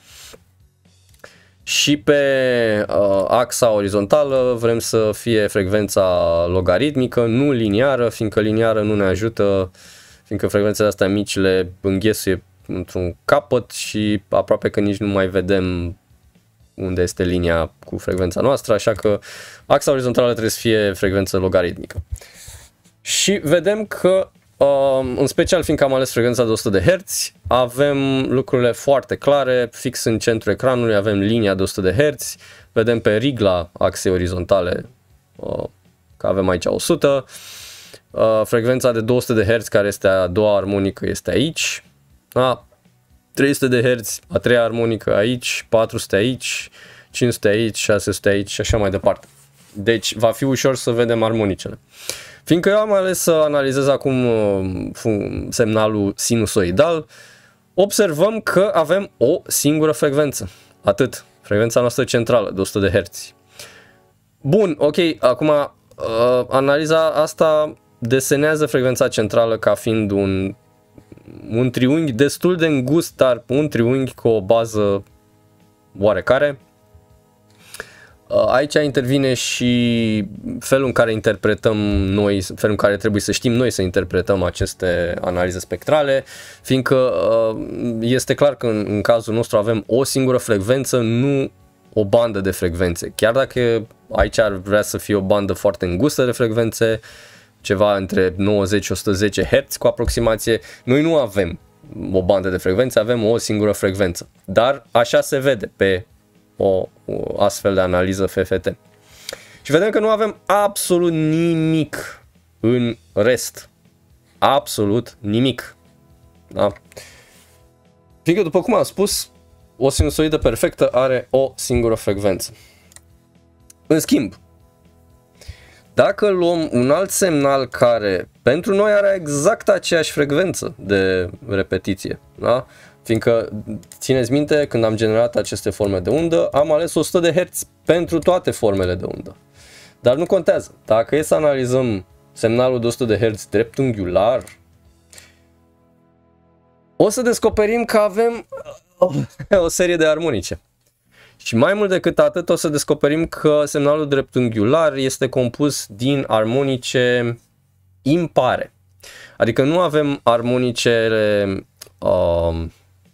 Speaker 1: Și pe uh, axa orizontală vrem să fie frecvența logaritmică, nu liniară, fiindcă liniară nu ne ajută, fiindcă frecvențele astea mici le înghesuie într-un capăt și aproape că nici nu mai vedem unde este linia cu frecvența noastră, așa că axa orizontală trebuie să fie frecvență logaritmică. Și vedem că, în special fiindcă am ales frecvența de o sută de herți, avem lucrurile foarte clare, fix în centrul ecranului avem linia de o sută de herți, vedem pe rigla axei orizontale că avem aici o sută, frecvența de două sute de herți, care este a doua armonică, este aici, da? trei sute de herți, a treia armonică aici, patru sute aici, cinci sute aici, șase sute aici și așa mai departe. Deci va fi ușor să vedem armonicele. Fiindcă eu am ales să analizez acum semnalul sinusoidal, observăm că avem o singură frecvență. Atât. Frecvența noastră centrală de o sută de herți. Bun, ok, acum uh, analiza asta desenează frecvența centrală ca fiind un, un triunghi destul de îngust, dar un triunghi cu o bază oarecare. Aici intervine și felul în care interpretăm noi, felul în care trebuie să știm noi să interpretăm aceste analize spectrale, fiindcă este clar că în, în cazul nostru avem o singură frecvență, nu o bandă de frecvențe. Chiar dacă aici ar vrea să fie o bandă foarte îngustă de frecvențe, ceva între nouăzeci și o sută zece herți cu aproximație, noi nu avem o bandă de frecvențe, avem o singură frecvență. Dar așa se vede pe O, o astfel de analiză F F T. Și vedem că nu avem absolut nimic în rest. Absolut nimic. Da? Fiindcă, după cum am spus, o sinusoidă perfectă are o singură frecvență. În schimb, dacă luăm un alt semnal care pentru noi are exact aceeași frecvență de repetiție, da? Fiindcă, țineți minte, când am generat aceste forme de undă, am ales o sută de herți pentru toate formele de undă. Dar nu contează. Dacă e să analizăm semnalul de o sută de herți dreptunghiular, o să descoperim că avem o serie de armonice. Și mai mult decât atât, o să descoperim că semnalul dreptunghiular este compus din armonice impare. Adică nu avem armonicele uh,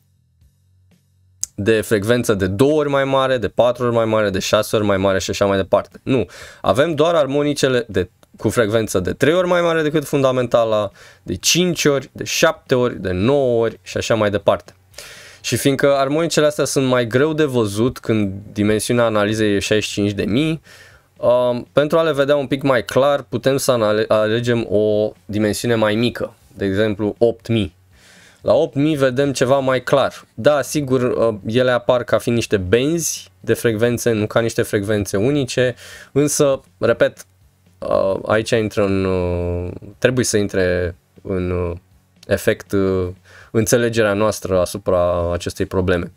Speaker 1: de frecvență de două ori mai mare, de patru ori mai mare, de șase ori mai mare și așa mai departe. Nu, avem doar armonicele de, cu frecvență de trei ori mai mare decât fundamentala, de cinci ori, de șapte ori, de nouă ori și așa mai departe. Și fiindcă armonicele astea sunt mai greu de văzut când dimensiunea analizei e șaizeci și cinci de mii, uh, pentru a le vedea un pic mai clar putem să alegem o dimensiune mai mică, de exemplu opt mii. La opt mii vedem ceva mai clar. Da, sigur, ele apar ca fiind niște benzi de frecvențe, nu ca niște frecvențe unice, însă, repet, aici intră în, trebuie să intre în efect înțelegerea noastră asupra acestei probleme.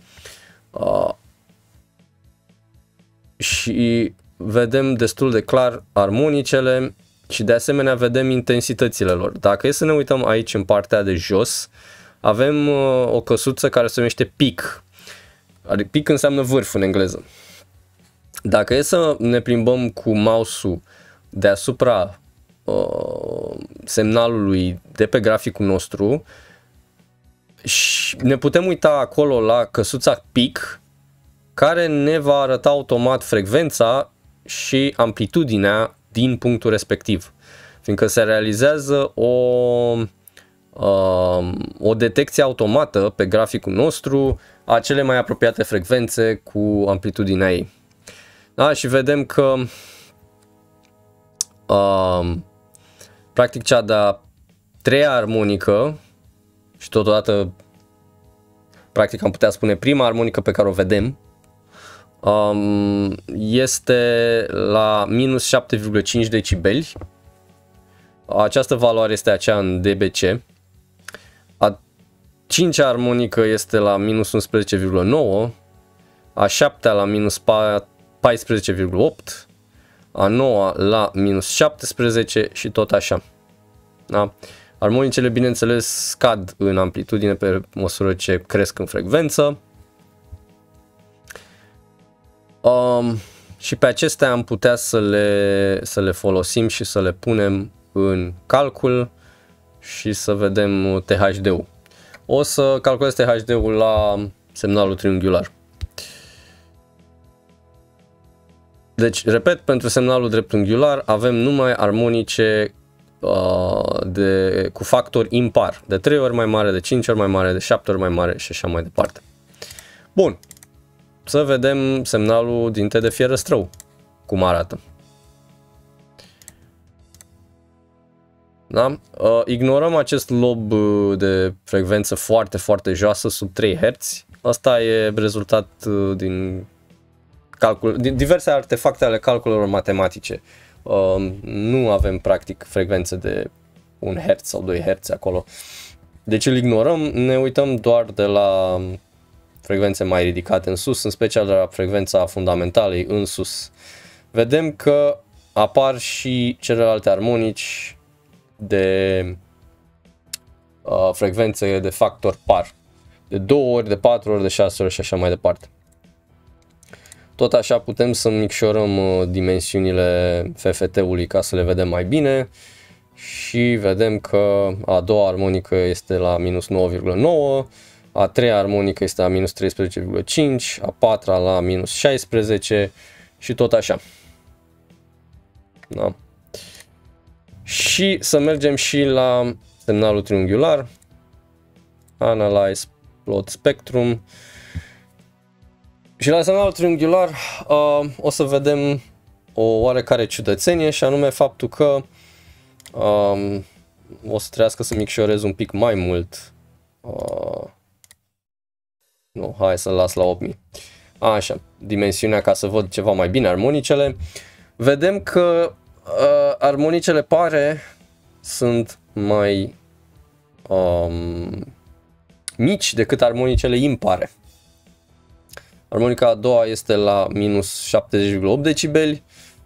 Speaker 1: Și vedem destul de clar armonicele și de asemenea vedem intensitățile lor. Dacă e să ne uităm aici în partea de jos, avem uh, o căsuță care se numește peak. Adică peak înseamnă vârf în engleză. Dacă e să ne plimbăm cu mouse-ul deasupra uh, semnalului de pe graficul nostru și ne putem uita acolo la căsuța peak, care ne va arăta automat frecvența și amplitudinea din punctul respectiv. Fiindcă se realizează o o detecție automată pe graficul nostru a cele mai apropiate frecvențe cu amplitudinea ei. Da, și vedem că uh, practic cea de-a treia armonică și totodată practic am putea spune prima armonică pe care o vedem um, este la minus șapte virgulă cinci decibeli, Această valoare este aceea în D B C. A cincea armonică este la minus unsprezece virgulă nouă, a șaptea la minus paisprezece virgulă opt, a noua la minus șaptesprezece și tot așa. Da? Armonicele, bineînțeles, scad în amplitudine pe măsură ce cresc în frecvență. Um, și pe acestea am putea să le, să le folosim și să le punem în calcul și să vedem T H D-ul. O să calculez T H D-ul la semnalul triunghiular. Deci, repet, pentru semnalul dreptunghiular avem numai armonice uh, de, cu factor impar, de trei ori mai mare, de cinci ori mai mare, de șapte ori mai mare și așa mai departe. Bun, să vedem semnalul dinte de fierăstrău, cum arată. Da? Uh, ignorăm acest lob de frecvență foarte, foarte joasă, sub trei herți. Asta e rezultat uh, din, calcul, din diverse artefacte ale calculelor matematice. Uh, nu avem practic frecvențe de un herț sau doi herți acolo. Deci îl ignorăm, ne uităm doar de la frecvențe mai ridicate în sus, în special de la frecvența fundamentalei în sus. Vedem că apar și celelalte armonici de uh, frecvențe de factor par, de două ori, de patru ori, de șase ori și așa mai departe. Tot așa putem să micșorăm uh, dimensiunile F F T-ului ca să le vedem mai bine și vedem că a doua armonică este la minus nouă virgulă nouă, a treia armonică este la minus treisprezece virgulă cinci, a patra la minus șaisprezece și tot așa. Da. Și să mergem și la semnalul triunghiular, Analyze Plot Spectrum. Și la semnalul triunghiular uh, o să vedem o oarecare ciudățenie, și anume faptul că uh, o să trească să micșorez un pic mai mult. Uh, nu, hai să las la opt mii. Așa, dimensiunea ca să văd ceva mai bine armonicele. Vedem că uh, armonicele pare sunt mai um, mici decât armonicele impare. Armonica a doua este la minus șaptezeci virgulă opt decibeli,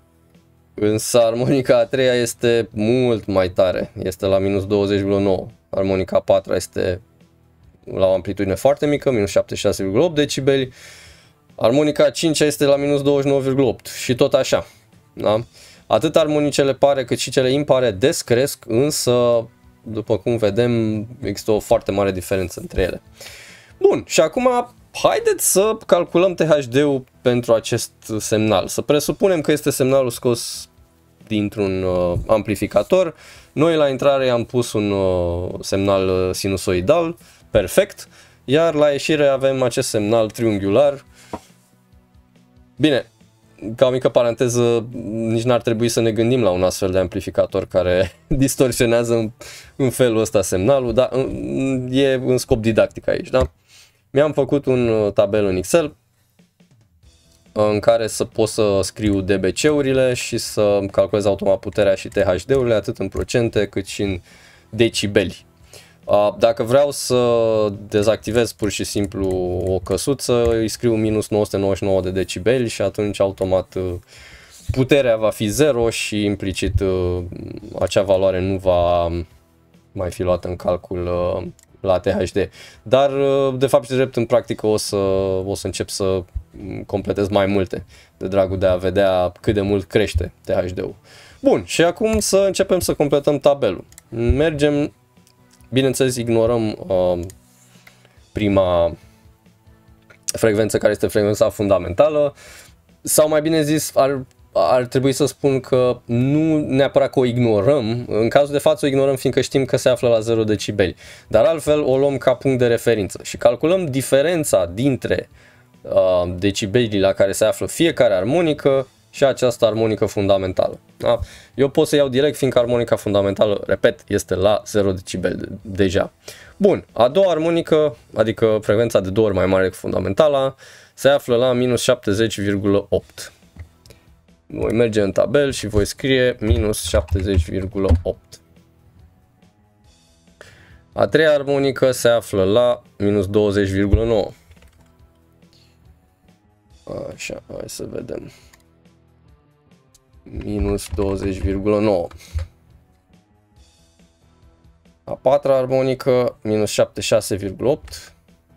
Speaker 1: însă armonica a treia este mult mai tare, este la minus douăzeci virgulă nouă. Armonica a patra este la o amplitudine foarte mică, minus șaptezeci și șase virgulă opt decibeli. Armonica a cincea este la minus douăzeci și nouă virgulă opt și tot așa. Da? Atât armonicele pare cât și cele impare descresc, însă după cum vedem există o foarte mare diferență între ele. Bun, și acum haideți să calculăm T H D-ul pentru acest semnal. Să presupunem că este semnalul scos dintr-un uh, amplificator. Noi la intrare am pus un uh, semnal sinusoidal, perfect, iar la ieșire avem acest semnal triunghiular. Bine, ca o mică paranteză, nici n-ar trebui să ne gândim la un astfel de amplificator care distorsionează în, în felul ăsta semnalul, dar e în scop didactic aici, da? Mi-am făcut un tabel în Excel în care să pot să scriu D B C-urile și să calculez automat puterea și T H D-urile atât în procente cât și în decibeli. Dacă vreau să dezactivez pur și simplu o căsuță, îi scriu minus nouă sute nouăzeci și nouă de decibeli și atunci automat puterea va fi zero și implicit acea valoare nu va mai fi luată în calcul la T H D. Dar de fapt și drept în practică o să, o să încep să completez mai multe de dragul de a vedea cât de mult crește T H D-ul. Bun, și acum să începem să completăm tabelul. Mergem, bineînțeles ignorăm uh, prima frecvență care este frecvența fundamentală, sau mai bine zis ar ar trebui să spun că nu neapărat că o ignorăm, în cazul de față o ignorăm fiindcă știm că se află la zero decibeli, dar altfel o luăm ca punct de referință și calculăm diferența dintre uh, decibelii la care se află fiecare armonică și această armonică fundamentală. Da? Eu pot să iau direct fiindcă armonica fundamentală, repet, este la zero decibeli deja. Bun, a doua armonică, adică frecvența de două ori mai mare decât fundamentala, se află la minus șaptezeci virgulă opt. Voi merge în tabel și voi scrie minus șaptezeci virgulă opt. A treia armonică se află la minus douăzeci virgulă nouă. Așa, hai să vedem. Minus douăzeci virgulă nouă. A patra armonică, minus șaptezeci și șase virgulă opt.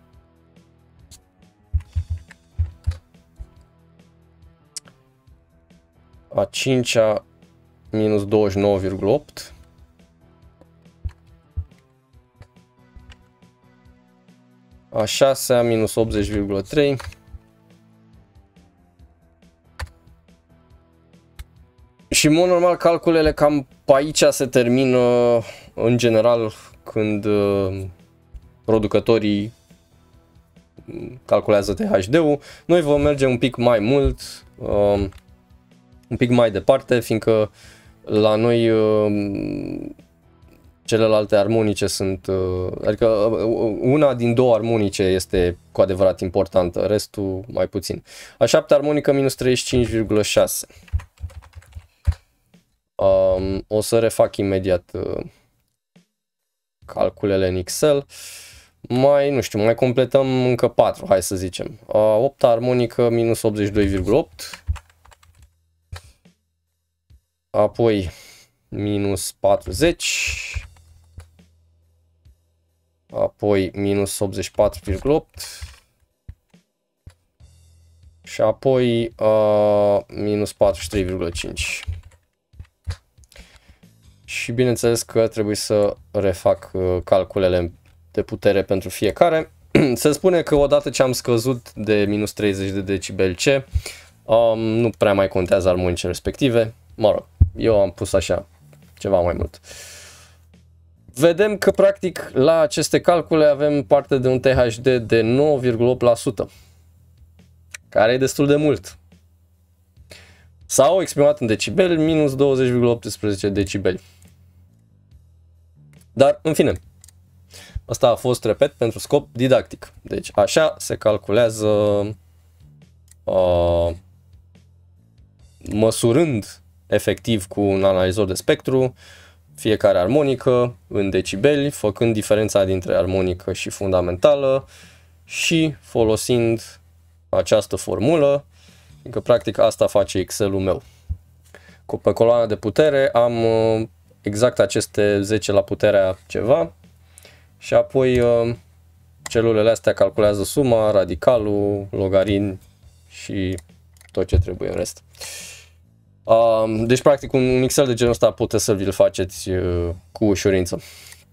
Speaker 1: A cincea, minus douăzeci și nouă virgulă opt. A șasea, minus optzeci virgulă trei. Și în mod normal calculele cam pe aici se termină în general când uh, producătorii calculează T H D-ul. Noi vom merge un pic mai mult, uh, un pic mai departe, fiindcă la noi uh, celelalte armonice sunt, uh, adică uh, una din două armonice este cu adevărat importantă, restul mai puțin. A șaptea armonică minus treizeci și cinci virgulă șase. Um, o să refac imediat uh, calculele în Excel. Mai, nu știu, mai completăm încă patru, hai să zicem. A opta armonică minus optzeci și doi virgulă opt. Apoi minus patruzeci. Apoi minus optzeci și patru virgulă opt. Și apoi uh, minus patruzeci și trei virgulă cinci. Și bineînțeles că trebuie să refac calculele de putere pentru fiecare. Se spune că odată ce am scăzut de minus treizeci de decibeli C, um, nu prea mai contează armonicile respective. Mă rog, eu am pus așa ceva mai mult. Vedem că practic la aceste calcule avem parte de un T H D de nouă virgulă opt la sută, care e destul de mult. Sau exprimat în decibeli, minus douăzeci virgulă optsprezece decibeli. Dar, în fine, asta a fost, repet, pentru scop didactic. Deci, așa se calculează, uh, măsurând efectiv cu un analizor de spectru fiecare armonică în decibeli, făcând diferența dintre armonică și fundamentală și folosind această formulă, că practic asta face Excel-ul meu. Pe coloana de putere am exact aceste zece la puterea ceva și apoi celulele astea calculează suma, radicalul, logaritm și tot ce trebuie în rest. Deci practic un Excel de genul ăsta puteți să vi-l faceți cu ușurință.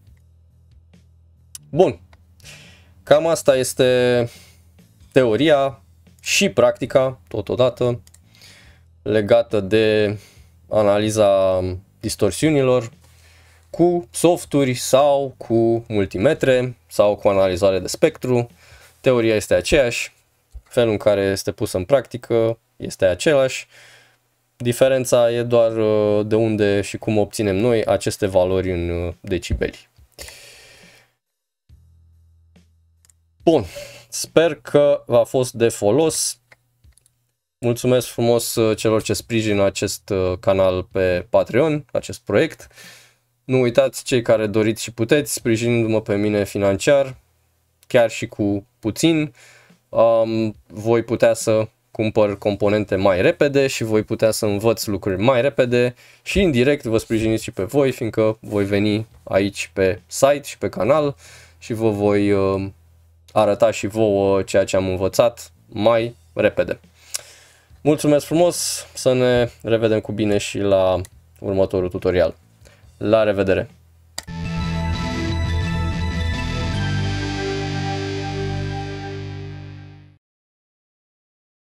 Speaker 1: Bun, cam asta este teoria și practica totodată legată de analiza distorsiunilor cu softuri sau cu multimetre sau cu analizare de spectru. Teoria este aceeași, felul în care este pusă în practică este același. Diferența e doar de unde și cum obținem noi aceste valori în decibeli. Bun, sper că v-a fost de folos. Mulțumesc frumos celor ce sprijină acest canal pe Patreon, acest proiect. Nu uitați, cei care doriți și puteți, sprijinindu-mă pe mine financiar, chiar și cu puțin, um, voi putea să cumpăr componente mai repede și voi putea să învăț lucruri mai repede și indirect vă sprijiniți și pe voi, fiindcă voi veni aici pe site și pe canal și vă voi uh, arăta și vouă ceea ce am învățat mai repede. Mulțumesc frumos, să ne revedem cu bine și la următorul tutorial. La revedere!